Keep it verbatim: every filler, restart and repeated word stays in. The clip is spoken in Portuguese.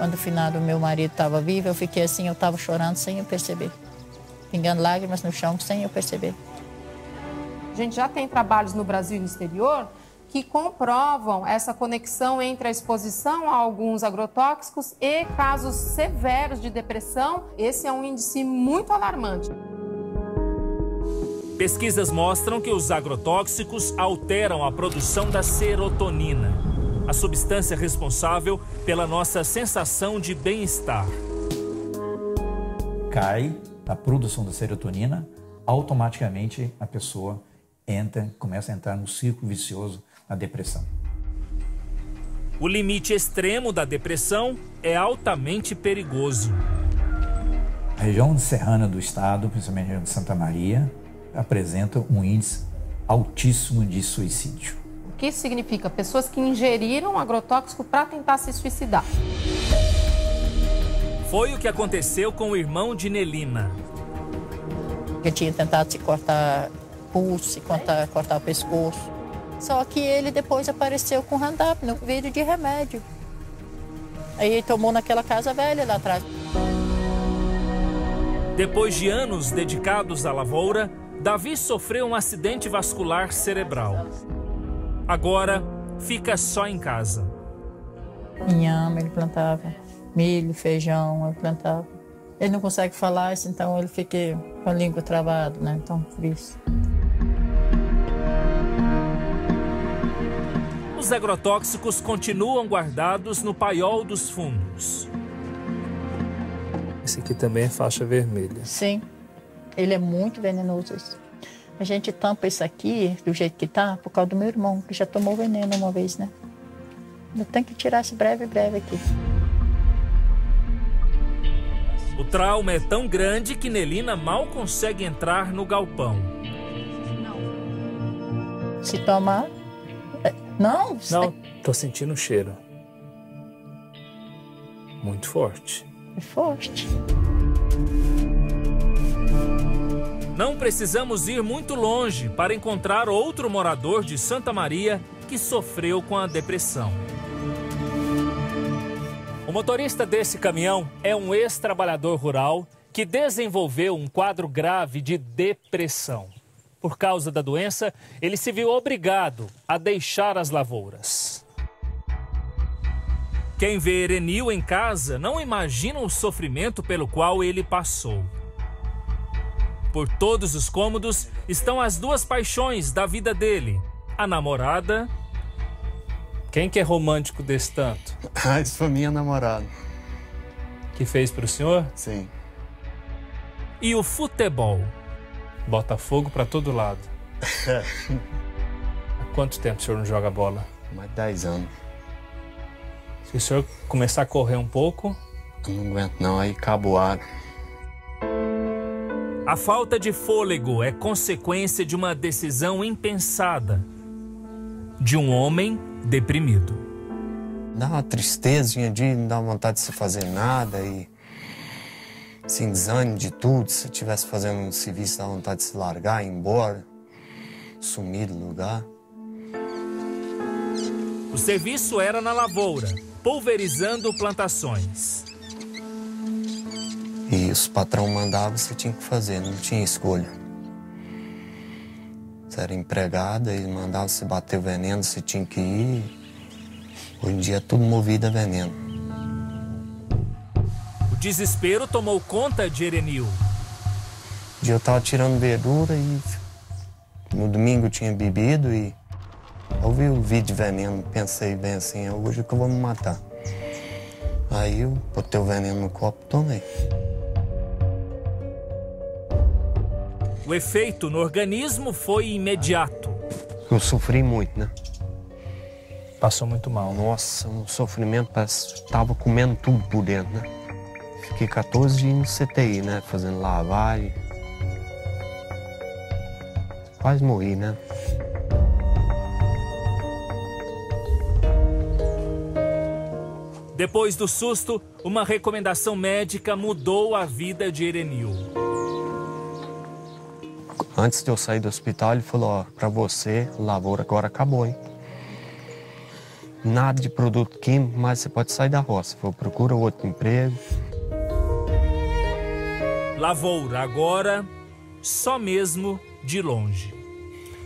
Quando o finado meu marido estava vivo, eu fiquei assim, eu estava chorando sem eu perceber. Pingando lágrimas no chão sem eu perceber. A gente já tem trabalhos no Brasil e no exterior que comprovam essa conexão entre a exposição a alguns agrotóxicos e casos severos de depressão. Esse é um índice muito alarmante. Pesquisas mostram que os agrotóxicos alteram a produção da serotonina, a substância responsável pela nossa sensação de bem-estar. Cai a produção da serotonina, automaticamente a pessoa entra, começa a entrar no círculo vicioso da depressão. O limite extremo da depressão é altamente perigoso. A região serrana do estado, principalmente a região de Santa Maria, apresenta um índice altíssimo de suicídio. O que isso significa? Pessoas que ingeriram agrotóxico para tentar se suicidar. Foi o que aconteceu com o irmão de Nelina. Ele tinha tentado se cortar pulso, se cortar, cortar o pescoço. Só que ele depois apareceu com Roundup no vidro de remédio. Aí ele tomou naquela casa velha lá atrás. Depois de anos dedicados à lavoura, Davi sofreu um acidente vascular cerebral. Agora, fica só em casa. Inhame, ele plantava milho, feijão, ele plantava. Ele não consegue falar, então ele fica com a língua travada, né? Então, por isso. Os agrotóxicos continuam guardados no paiol dos fundos. Esse aqui também é faixa vermelha. Sim, ele é muito venenoso. A gente tampa isso aqui do jeito que tá por causa do meu irmão, que já tomou veneno uma vez, né? Eu tenho que tirar esse breve, breve aqui. O trauma é tão grande que Nelina mal consegue entrar no galpão. Se tomar... Não? Não, tô sentindo o cheiro. Muito forte. É forte. Não precisamos ir muito longe para encontrar outro morador de Santa Maria que sofreu com a depressão. O motorista desse caminhão é um ex-trabalhador rural que desenvolveu um quadro grave de depressão. Por causa da doença, ele se viu obrigado a deixar as lavouras. Quem vê Erenil em casa não imagina o sofrimento pelo qual ele passou. Por todos os cômodos estão as duas paixões da vida dele. A namorada... Quem que é romântico desse tanto? Ah, isso foi minha namorada. Que fez pro senhor? Sim. E o futebol. Bota fogo pra todo lado. Há quanto tempo o senhor não joga bola? Mais de dez anos. Se o senhor começar a correr um pouco... Eu não aguento não, aí acabou a água. A falta de fôlego é consequência de uma decisão impensada. De um homem deprimido. Dá uma tristezinha de não dar vontade de se fazer nada e... Assim, desânimo de tudo. Se eu estivesse fazendo um serviço, dá vontade de se largar, ir embora. Sumir do lugar. O serviço era na lavoura, pulverizando plantações. E os patrão mandavam, você tinha que fazer, não tinha escolha. Você era empregada, eles mandavam você bater o veneno, você tinha que ir. Hoje em dia é tudo movido a veneno. O desespero tomou conta de Erenil. Um dia eu tava tirando verdura e no domingo eu tinha bebido e eu vi o vídeo de veneno, pensei bem assim, é hoje que eu vou me matar. Aí eu botei o veneno no copo e tomei. O efeito no organismo foi imediato. Eu sofri muito, né? Passou muito mal. Nossa, um sofrimento, parece que tava comendo tudo por dentro, né? Fiquei quatorze dias no C T I, né? Fazendo lavagem. Quase morri, né? Depois do susto, uma recomendação médica mudou a vida de Erenil. Antes de eu sair do hospital, ele falou, ó, pra você, a lavoura agora acabou, hein? nada de produto químico, mas você pode sair da roça. Procura outro emprego. Lavoura agora, só mesmo de longe.